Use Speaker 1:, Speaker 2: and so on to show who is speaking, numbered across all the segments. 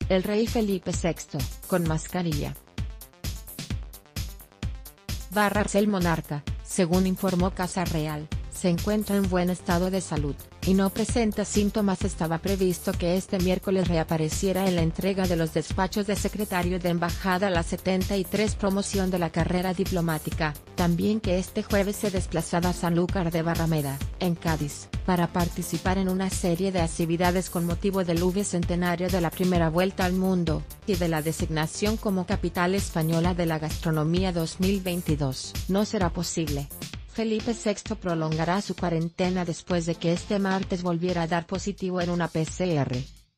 Speaker 1: El rey Felipe VI, con mascarilla. El monarca, según informó Casa Real, se encuentra en buen estado de salud, y no presenta síntomas. Estaba previsto que este miércoles reapareciera en la entrega de los despachos de secretario de embajada a la 73 promoción de la carrera diplomática, también que este jueves se desplazaba a Sanlúcar de Barrameda, en Cádiz, para participar en una serie de actividades con motivo del centenario de la primera vuelta al mundo, y de la designación como capital española de la gastronomía 2022. No será posible. Felipe VI prolongará su cuarentena después de que este martes volviera a dar positivo en una PCR.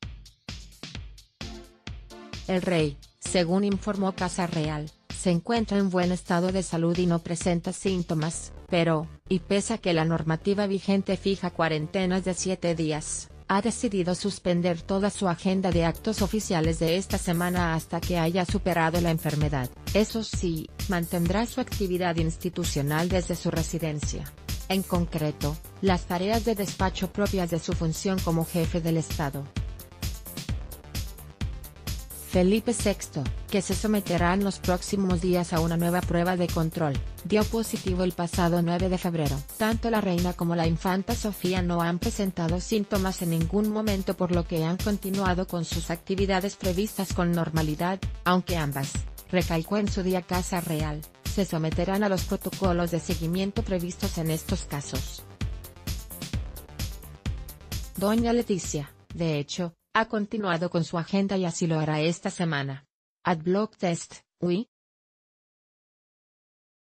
Speaker 1: El rey, según informó Casa Real, se encuentra en buen estado de salud y no presenta síntomas, pero, y pese a que la normativa vigente fija cuarentenas de 7 días, ha decidido suspender toda su agenda de actos oficiales de esta semana hasta que haya superado la enfermedad. Eso sí, mantendrá su actividad institucional desde su residencia. En concreto, las tareas de despacho propias de su función como jefe del Estado. Felipe VI, que se someterá en los próximos días a una nueva prueba de control, dio positivo el pasado 9 de febrero. Tanto la reina como la infanta Sofía no han presentado síntomas en ningún momento, por lo que han continuado con sus actividades previstas con normalidad, aunque ambas, recalcó en su día Casa Real, se someterán a los protocolos de seguimiento previstos en estos casos. Doña Leticia, de hecho, ha continuado con su agenda y así lo hará esta semana. Adblock Test, UI,